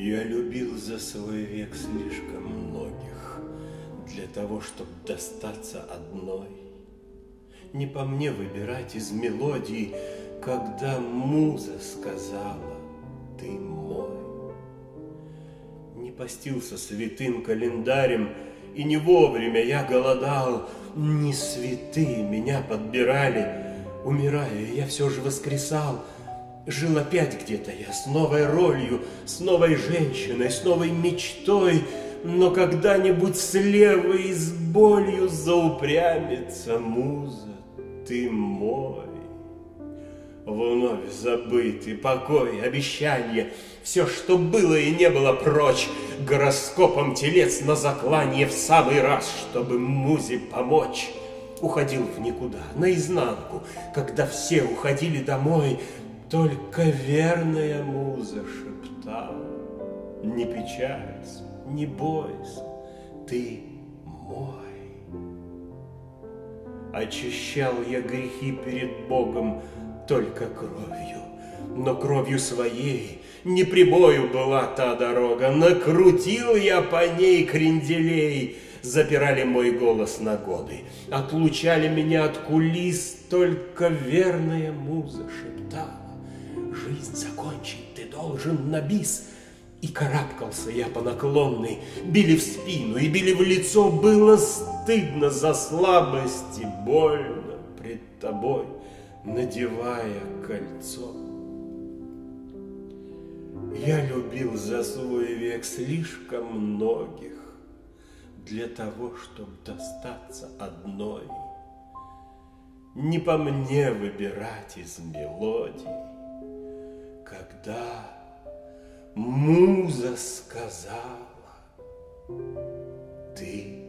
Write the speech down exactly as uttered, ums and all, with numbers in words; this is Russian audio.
Я любил за свой век слишком многих для того, чтоб достаться одной. Не по мне выбирать из мелодий, когда муза сказала: ты мой. Не постился святым календарем, и не вовремя я голодал. Не святые меня подбирали, умирая, я все же воскресал. Жил опять где-то я с новой ролью, с новой женщиной, с новой мечтой. Но когда-нибудь слева и с болью заупрямится муза: ты мой. Вновь забытый покой, обещание, все, что было и не было, прочь. Гороскопом телец на заклание в самый раз, чтобы музе помочь. Уходил в никуда, наизнанку, когда все уходили домой. Только верная муза шептала: не печалься, не бойся, ты мой. Очищал я грехи перед Богом только кровью, но кровью своей, не прибою была та дорога. Накрутил я по ней кренделей, запирали мой голос на годы, отлучали меня от кулис. Только верная муза шептала: жизнь закончить ты должен на бис. И карабкался я по наклонной, били в спину и били в лицо. Было стыдно за слабость и больно пред тобой, надевая кольцо. Я любил за свой век слишком многих для того, чтобы достаться одной. Не по мне выбирать из мелодий, когда муза сказала: ты